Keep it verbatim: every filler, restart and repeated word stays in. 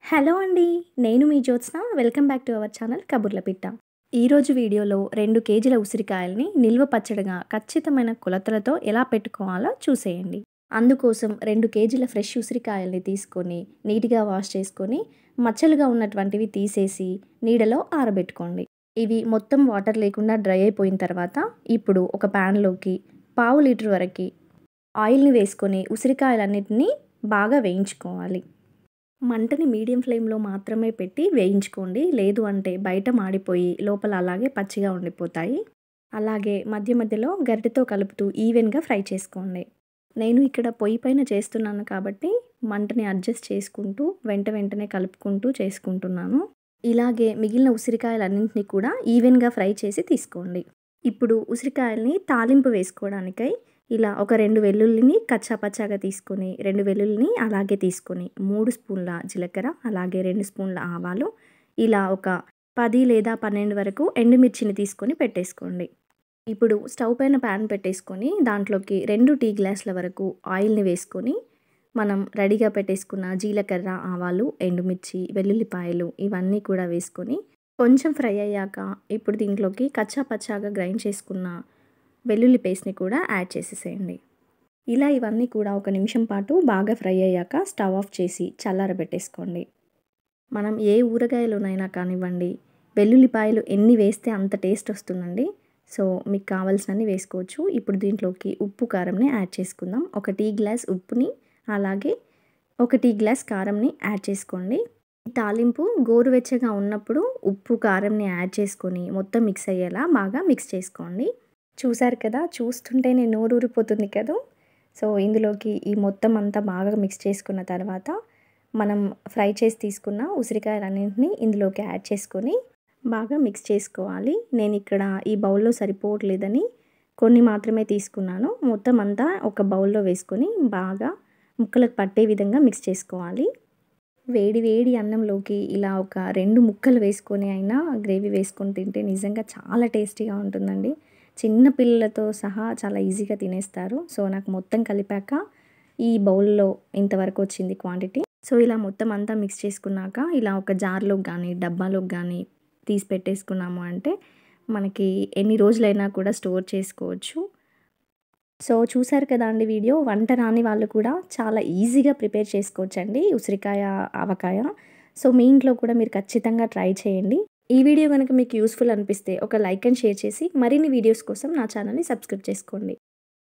Hello అండి. నేను మీ Jyotsna. Welcome back to our channel Kaburla Pitta. ఈరోజు వీడియోలో రెండు కేజీల ఉసిరికాయల్ని నిల్వ పచ్చడిగా ఖచ్చితమైన కొలతలతో ఎలా పెట్టుకోవాలో చూసేయండి. అందుకోసం రెండు కేజీల ఫ్రెష్ ఉసిరికాయల్ని తీసుకొని నీట్‌గా వాష్ చేసుకొని మచ్చలుగా ఉన్నటువంటివి తీసేసి నీడలో ఆరబెట్టుకోండి. ఇవి మొత్తం వాటర్ లేకుండా డ్రై అయిపోయిన తర్వాత ఇప్పుడు ఒక ప్యాన్‌లోకి పావు లీటర్ వరకి ఆయిల్‌ని వేసుకొని ఉసిరికాయలన్నిటిని బాగా వేయించుకోవాలి. మంటని మీడియం ఫ్లేమ్‌లో మాత్రమే పెట్టి వేయించుకోండి. లేదు అంటే బయట మాడిపోయి లోపల అలాగే పచ్చిగా ఉండిపోతాయి. అలాగే మధ్య మధ్యలో గరిటెతో కలుపుతూ ఈవెన్‌గా ఫ్రై చేసుకోండి. నేను ఇక్కడ పొయ్యి పైన చేస్తున్నాను కాబట్టి మంటని అడ్జస్ట్ చేసుకుంటూ వెంట వెంటనే కలుపుకుంటూ చేసుకుంటున్నాను. ఇలాగే మిగిలిన ఉసిరికాయలన్నింటినీ కూడా ఈవెన్‌గా ఫ్రై చేసి తీసుకోండి. ఇప్పుడు ఉసిరికాయల్ని తాలింపు వేసుకోవడానికై ఇలా ఒక రెండు వెల్లుల్లిని కచ్చా పచ్చాగా తీసుకొని రెండు వెల్లుల్లిని అలాగే తీసుకొని మూడు స్పూన్ల జీలకర్ర అలాగే రెండు స్పూన్ల ఆవాలు ఇలా ఒక పది లేదా పన్నెండు వరకు ఎండుమిర్చిని తీసుకొని పెట్టేసుకోండి. ఇప్పుడు స్టవ్ పైన ప్యాన్ పెట్టేసుకొని దాంట్లోకి రెండు టీ గ్లాసుల వరకు ఆయిల్ని వేసుకొని మనం రెడీగా పెట్టేసుకున్న జీలకర్ర ఆవాలు ఎండుమిర్చి వెల్లుల్లిపాయలు ఇవన్నీ కూడా వేసుకొని కొంచెం ఫ్రై అయ్యాక ఇప్పుడు దీంట్లోకి కచ్చా పచ్చాగా గ్రైండ్ చేసుకున్న వెల్లుల్లి పేస్ట్ని కూడా యాడ్ చేసేసేయండి. ఇలా ఇవన్నీ కూడా ఒక నిమిషం పాటు బాగా ఫ్రై అయ్యాక స్టవ్ ఆఫ్ చేసి చల్లారబెట్టేసుకోండి. మనం ఏ ఊరగాయలోనైనా కానివ్వండి వెల్లుల్లిపాయలు ఎన్ని వేస్తే అంత టేస్ట్ వస్తుందండి. సో మీకు కావాల్సినన్ని వేసుకోవచ్చు. ఇప్పుడు దీంట్లోకి ఉప్పు కారంని యాడ్ చేసుకుందాం. ఒక టీ గ్లాస్ ఉప్పుని అలాగే ఒక టీ గ్లాస్ కారంని యాడ్ చేసుకోండి. ఈ తాలింపు గోరువెచ్చగా ఉన్నప్పుడు ఉప్పు కారంని యాడ్ చేసుకొని మొత్తం మిక్స్ అయ్యేలా బాగా మిక్స్ చేసుకోండి. చూసారు కదా, చూస్తుంటేనే నోరూరిపోతుంది కదా. సో ఇందులోకి ఈ మొత్తం అంతా బాగా మిక్స్ చేసుకున్న తర్వాత మనం ఫ్రై చేసి తీసుకున్న ఉసిరికాయలన్నింటినీ ఇందులోకి యాడ్ చేసుకొని బాగా మిక్స్ చేసుకోవాలి. నేను ఇక్కడ ఈ బౌల్లో సరిపోవట్లేదని కొన్ని మాత్రమే తీసుకున్నాను. మొత్తం అంతా ఒక బౌల్లో వేసుకొని బాగా ముక్కలకు పట్టే విధంగా మిక్స్ చేసుకోవాలి. వేడి వేడి అన్నంలోకి ఇలా ఒక రెండు ముక్కలు వేసుకొని అయినా గ్రేవీ వేసుకొని తింటే నిజంగా చాలా టేస్టీగా ఉంటుందండి. చిన్న పిల్లలతో సహా చాలా ఈజీగా తినేస్తారు. సో నాకు మొత్తం కలిపాక ఈ బౌల్లో ఇంతవరకు వచ్చింది క్వాంటిటీ. సో ఇలా మొత్తం అంతా మిక్స్ చేసుకున్నాక ఇలా ఒక జార్లోకి కానీ డబ్బాలోకి కానీ తీసి పెట్టేసుకున్నాము అంటే మనకి ఎన్ని రోజులైనా కూడా స్టోర్ చేసుకోవచ్చు. సో చూసారు కదా అండి వీడియో. వంట రాని వాళ్ళు కూడా చాలా ఈజీగా ప్రిపేర్ చేసుకోవచ్చండి ఉసిరికాయ ఆవకాయ. సో మీ ఇంట్లో కూడా మీరు ఖచ్చితంగా ట్రై చేయండి. ఈ వీడియో కనుక మీకు యూస్ఫుల్ అనిపిస్తే ఒక లైక్ అండ్ షేర్ చేసి మరిన్ని వీడియోస్ కోసం నా ఛానల్ని సబ్స్క్రైబ్ చేసుకోండి.